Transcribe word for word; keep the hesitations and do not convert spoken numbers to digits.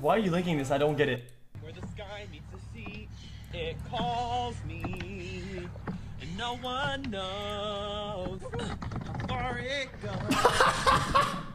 Why are you linking this? I don't get it. Where the sky meets the sea, it calls me, and no one knows how far it goes.